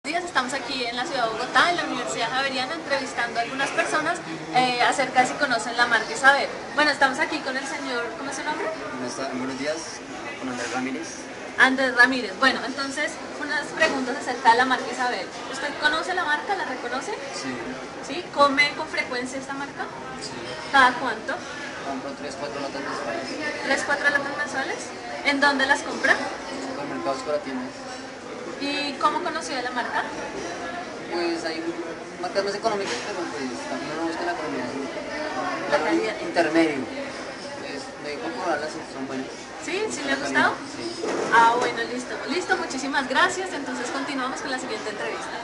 Estamos aquí en la ciudad de Bogotá, en la Universidad Javeriana, entrevistando a algunas personas acerca de si conocen la marca Isabel. Bueno, estamos aquí con el señor, ¿cómo es su nombre? Buenos días, con Andrés Ramírez. Andrés Ramírez. Bueno, entonces, unas preguntas acerca de la marca Isabel. ¿Usted conoce la marca? ¿La reconoce? Sí. ¿Sí? ¿Come con frecuencia esta marca? Sí. ¿Cada cuánto? Compro 3-4 latas mensuales. ¿3-4 latas mensuales? ¿En dónde las compra? Supermercados para tiendas. ¿Y cómo conoció de la marca? Pues hay marcas más económicas, pero pues también uno busca la economía. La calidad. Intermedio. Pues me dijo probarlas y son buenas. ¿Sí? ¿Sí le ha gustado? Sí. Ah, bueno, listo. Listo, muchísimas gracias. Entonces continuamos con la siguiente entrevista.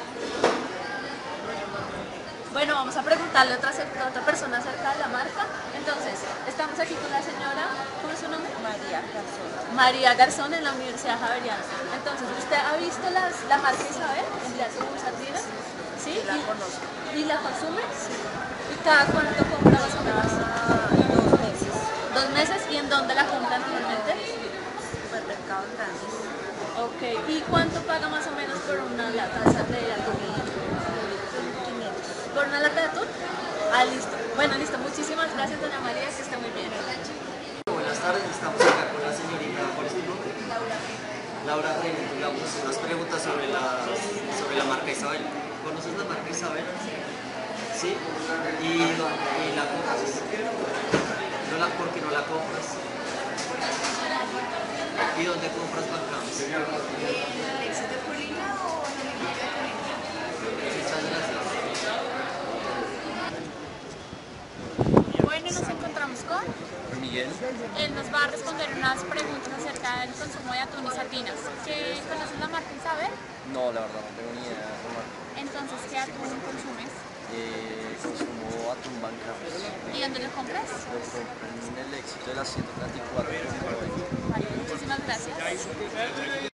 Bueno, vamos a preguntarle a otra persona acerca de la marca. Entonces, estamos aquí con la señora, ¿cómo es su nombre? María Garzón. María Garzón en la Universidad Javeriana. Entonces, ¿usted ha visto la marca Isabel en las sardinas? ¿Sí? La conozco. ¿Y la consume? Sí. ¿Y cada cuánto compra más o menos? 2 meses. 2 meses. ¿Y en dónde la compra normalmente? Supermercados grandes. Ok. ¿Y cuánto paga más o menos por una lata de atún? 500. ¿Por una lata de atún? Ah, listo. Bueno, listo. Muchísimas gracias, doña María, que esté muy bien. Buenas tardes, estamos acá con la señorita, ¿cuál es tu nombre? Laura, digamos, unas preguntas sobre la marca Isabel. ¿Conoces la marca Isabel? ¿Sí? ¿Y la compras? ¿Por qué no la compras? ¿Y dónde compras Bancams? Muchas gracias. Bueno, nos encontramos con Miguel. él, nos va a responder unas preguntas acerca del consumo de atún y sardinas. ¿Conoces la marca Isabel? No, la verdad no tengo ni idea de la marca. Entonces, ¿qué atún consumes? Consumo atún Bancams. ¿Y dónde lo compras? Lo compro en el Éxito de la 134. Vale, muchísimas gracias.